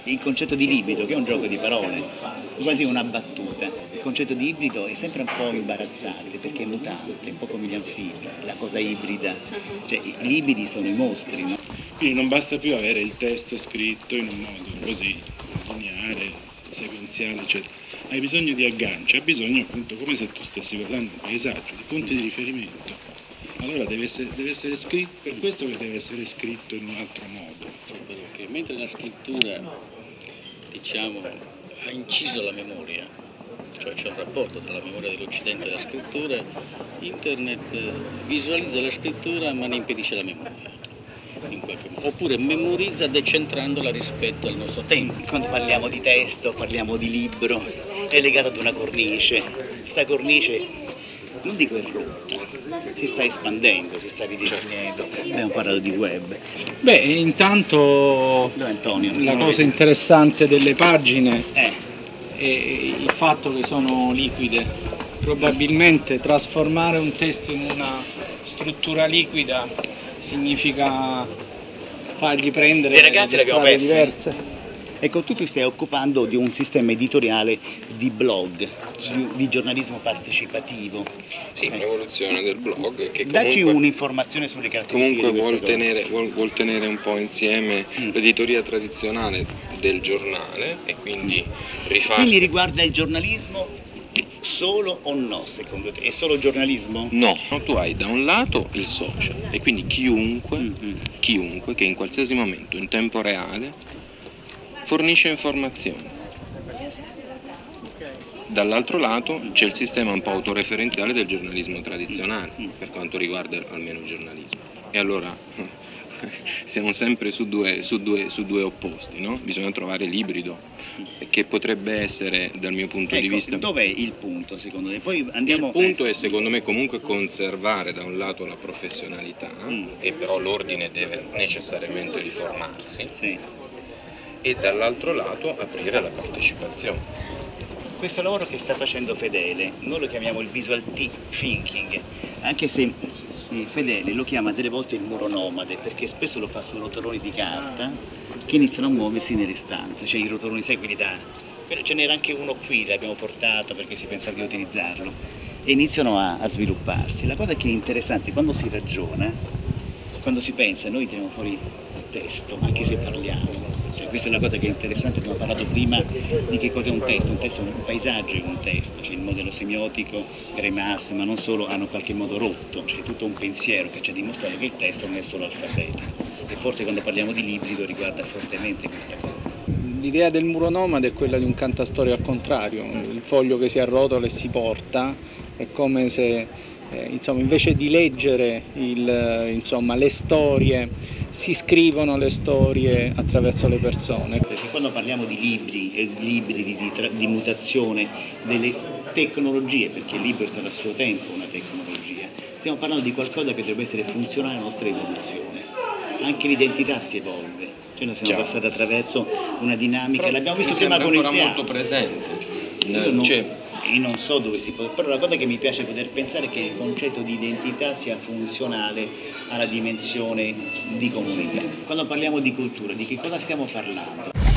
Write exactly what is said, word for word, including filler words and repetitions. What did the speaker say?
il concetto di librido, che è un gioco di parole, quasi una battuta. Il concetto di ibrido è sempre un po' imbarazzante perché è mutante, un po' come gli anfibi, la cosa ibrida, cioè i libri sono i mostri, no? Quindi non basta più avere il testo scritto in un modo così lineare, sequenziale, eccetera. Hai bisogno di agganci, hai bisogno appunto, come se tu stessi guardando un paesaggio, di punti di riferimento. Allora deve essere, deve essere scritto, per questo che deve essere scritto in un altro modo. Perché mentre la scrittura, diciamo, ha inciso la memoria, cioè c'è un rapporto tra la memoria dell'Occidente e la scrittura, Internet visualizza la scrittura ma ne impedisce la memoria. In qualche modo. Oppure memorizza decentrandola rispetto al nostro tempo. Quando parliamo di testo, parliamo di libro, è legato ad una cornice. Questa cornice, non dico è rotta, si sta espandendo, si sta ridefinendo. Abbiamo parlato di web. Beh, intanto Dove Antonio? la cosa interessante delle pagine Eh. è il fatto che sono liquide. Probabilmente trasformare un testo in una struttura liquida significa fargli prendere dei ragazzi delle l'abbiamo strade persa. diverse. Ecco, tu ti stai occupando di un sistema editoriale di blog, di, di giornalismo partecipativo. Sì, Eh. un'evoluzione del blog che Dacci comunque, un'informazione sulle caratteristiche comunque di vuol queste cose. tenere, vuol, vuol tenere un po' insieme Mm. l'editoria tradizionale del giornale e quindi rifarsi... Quindi riguarda il giornalismo solo o no, secondo te? È solo giornalismo? No, tu hai da un lato il social e quindi chiunque, Mm-hmm. chiunque che in qualsiasi momento, in tempo reale, fornisce informazioni. Dall'altro lato c'è il sistema un po' autoreferenziale del giornalismo tradizionale, per quanto riguarda almeno il giornalismo. E allora siamo sempre su due, su due, su due opposti, no? Bisogna trovare l'ibrido, che potrebbe essere, dal mio punto Ecco, di vista... dov'è il punto secondo te? Poi andiamo... Il punto è secondo me comunque conservare da un lato la professionalità, Mm. e però l'ordine deve necessariamente riformarsi, Sì. e dall'altro lato aprire alla partecipazione. Questo lavoro che sta facendo Fedele, noi lo chiamiamo il visual thinking, anche se eh, Fedele lo chiama delle volte il muro nomade, perché spesso lo fa su rotoloni di carta che iniziano a muoversi nelle stanze, cioè i rotoloni, sai, quelli da... Però ce n'era anche uno qui, l'abbiamo portato perché si pensava di utilizzarlo, e iniziano a, a svilupparsi. La cosa che è interessante, quando si ragiona, quando si pensa, noi tiriamo fuori il testo, anche se parliamo. Cioè, questa è una cosa che è interessante, abbiamo parlato prima di che cos'è un testo, un testo è un paesaggio in un testo, cioè il modello semiotico, Greimas, ma non solo, hanno in qualche modo rotto, c'è tutto un pensiero che ci ha dimostrato che il testo non è solo alfabetico, e forse quando parliamo di librido riguarda fortemente questa cosa. L'idea del muro nomade è quella di un cantastorie al contrario, il foglio che si arrotola e si porta, è come se eh, insomma, invece di leggere il, insomma, le storie, si scrivono le storie attraverso le persone. Perché quando parliamo di libri e libri di, di, di mutazione delle tecnologie, perché il libro è stato a suo tempo una tecnologia, stiamo parlando di qualcosa che dovrebbe essere funzionale alla nostra evoluzione. Anche l'identità si evolve, cioè noi siamo Chiaro. passati attraverso una dinamica, Però l'abbiamo visto mi prima sembra con il ancora teatro. molto presente. Io non, Cioè, io non so dove si può, però la cosa che mi piace poter pensare è che il concetto di identità sia funzionale alla dimensione di comunità. Quando parliamo di cultura, di che cosa stiamo parlando?